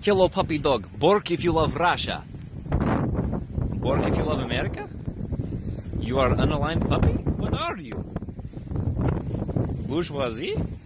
Hello, puppy dog. Bork if you love Russia. Bork if you love America? You are unaligned puppy? What are you? Bourgeoisie?